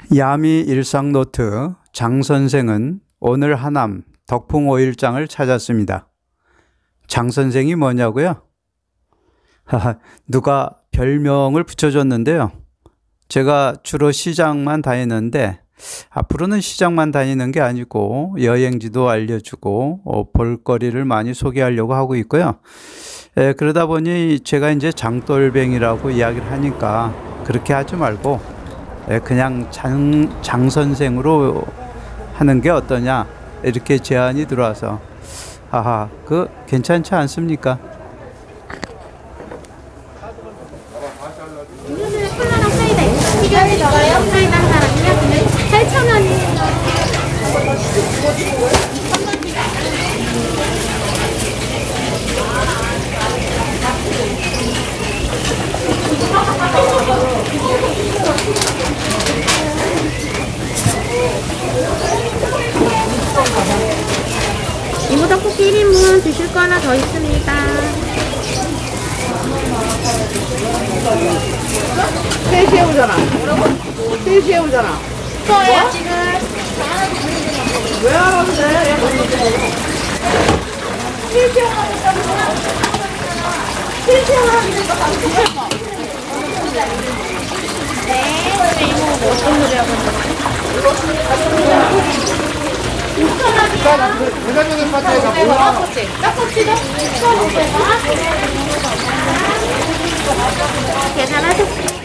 야미 일상노트 장선생은 오늘 하남 덕풍 5일장을 찾았습니다. 장선생이 뭐냐고요? 누가 별명을 붙여줬는데요. 제가 주로 시장만 다니는데 앞으로는 시장만 다니는 게 아니고 여행지도 알려주고 볼거리를 많이 소개하려고 하고 있고요. 그러다 보니 제가 이제 장돌뱅이라고 이야기를 하니까 그렇게 하지 말고 그냥 장선생으로 하는 게 어떠냐 이렇게 제안이 들어와서 그 괜찮지 않습니까? 콜라랑 사이다 있어요. 튀겨지 적어요. 사이다 한 사람이요? 8,000원이에요. 이모 떡볶이 1인분 드실 거 하나 더 있습니다. 새우잖아. 뭐라고? 새우잖아. 저요 지금. 왜 알아도 돼? 네, 이모 어떤 노래 하고 있어요? 대단한 파트에서 뭐야? 떡볶이도? 계산하셨습니다.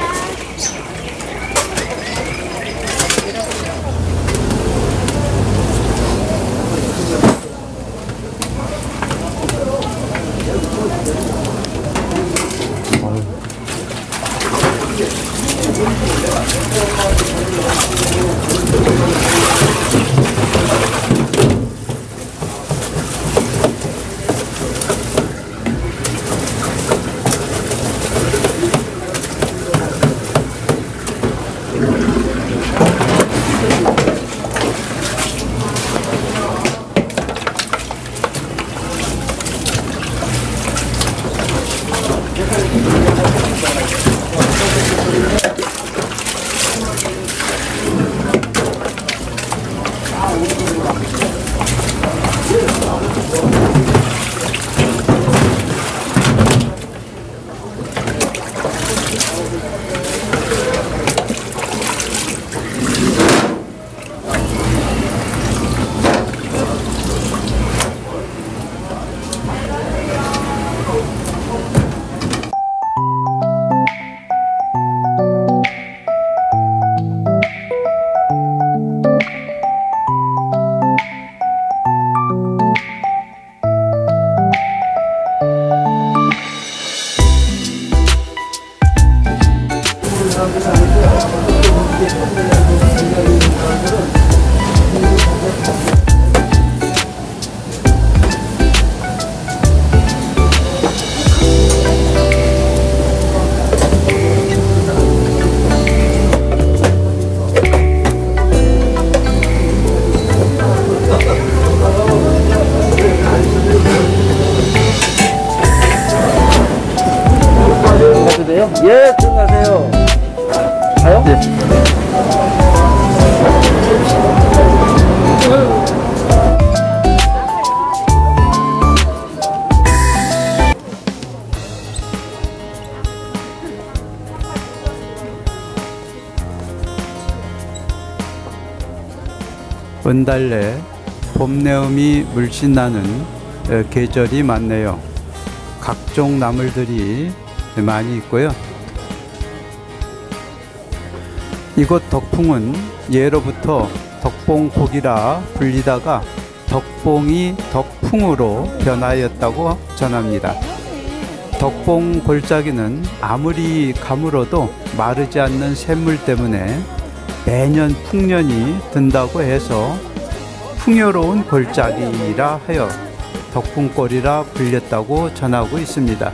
예, 들어가세요. 가요? 네. 은달래 봄내음이 물씬 나는 계절이 많네요. 각종 나물들이 많이 있고요. 이곳 덕풍은 예로부터 덕봉곡이라 불리다가 덕봉이 덕풍으로 변하였다고 전합니다. 덕봉 골짜기는 아무리 가물어도 마르지 않는 샘물 때문에 매년 풍년이 든다고 해서 풍요로운 골짜기라 하여 덕풍골이라 불렸다고 전하고 있습니다.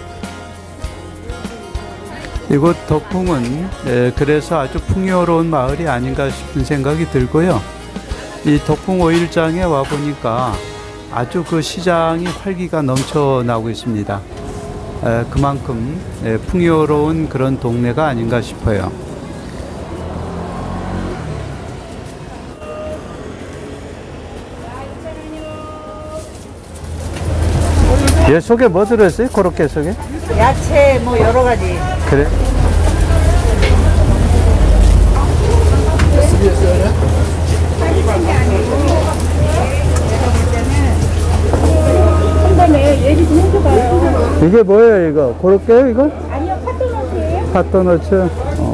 이곳 덕풍은 그래서 아주 풍요로운 마을이 아닌가 싶은 생각이 들고요. 이 덕풍 5일장에 와보니까 아주 그 시장이 활기가 넘쳐나고 있습니다. 그만큼 풍요로운 그런 동네가 아닌가 싶어요. 얘 속에 뭐 들었어요? 코로케 속에? 야채 뭐 여러 가지. 그래? 이게 뭐예요, 이거? 고로케요, 이거? 아니요, 팥도넛이에요. 핫도너츠?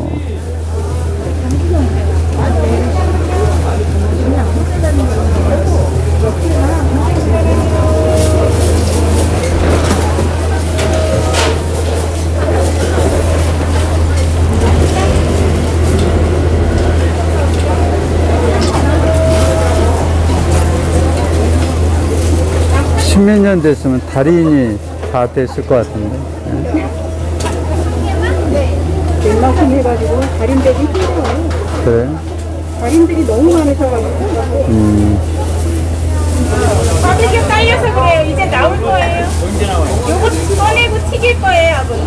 십몇 년 됐으면 달인이 다 됐을 것 같은데. 웬만큼 해가지고 달인되기 힘들어요. 그래? 달인들이 너무 많으셔가지고. 가득이 깔려서 그래요. 이제 나올 거예요. 언제 나와요? 요거 꺼내고 튀길 거예요, 아버님.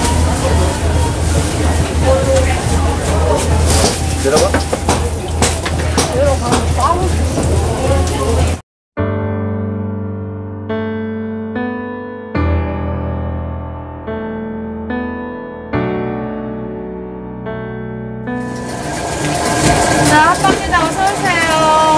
내려봐. 자, 아빠입니다. 어서오세요.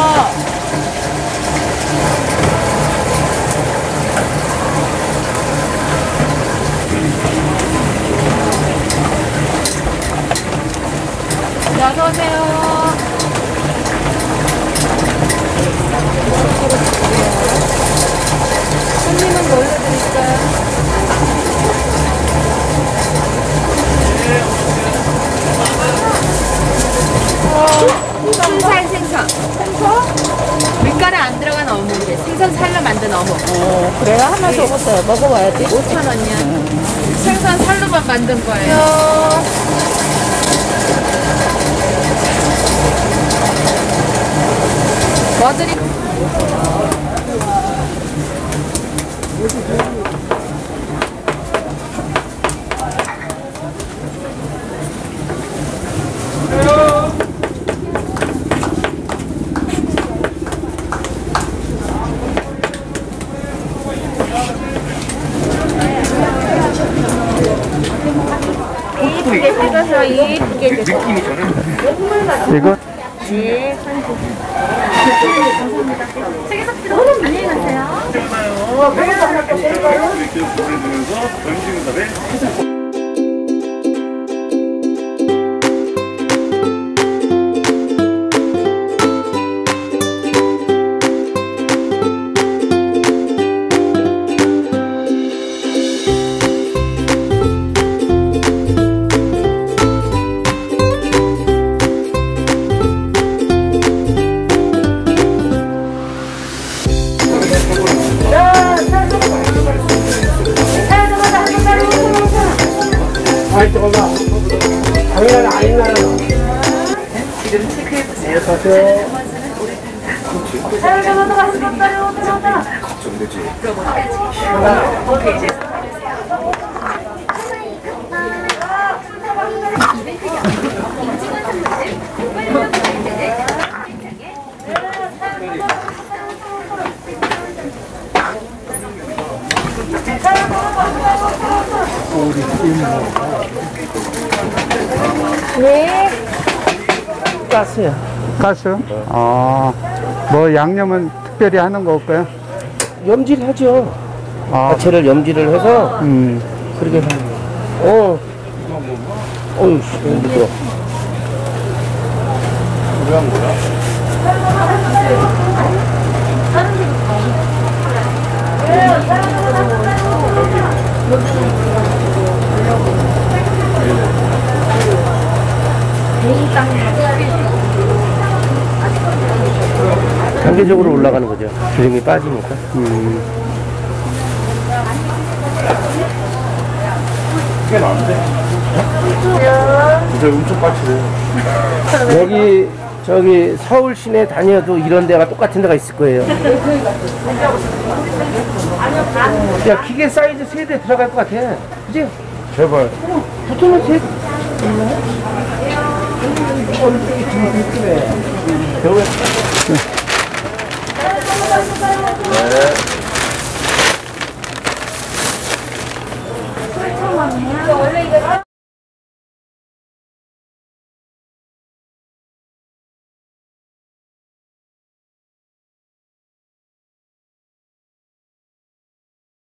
자, 어서오세요. 손님은 뭘로 드릴까요? 순살 생선. 밀가루 안 들어간 어묵인데 생선 살로 만든 어묵. 그래요? 하나 더 먹어봐야지. 5,000원이요. 생선 살로만 만든 거예요. 뭐 드리? 이쁘게 해줘서 이쁘게 해줘서. 이거? 네, 안녕히 가세요. 네. 가스야. 가스? 뭐 양념은 특별히 하는 거 없고요? 염질 하죠. 아, 야채를 염질을 해서 그렇게 하는 거. 어휴, 씨, 무거워. 단계적으로 올라가는 거죠. 기름이 빠지니까. 이게 나은데? 진짜 엄청 빡치네. 여기 저기 서울 시내 다녀도 이런 데가 똑같은 데가 있을 거예요. 야, 기계 사이즈 3대 들어갈 것 같아. 그지? 제발. 붙으면 돼. 원이에요? 원래 이거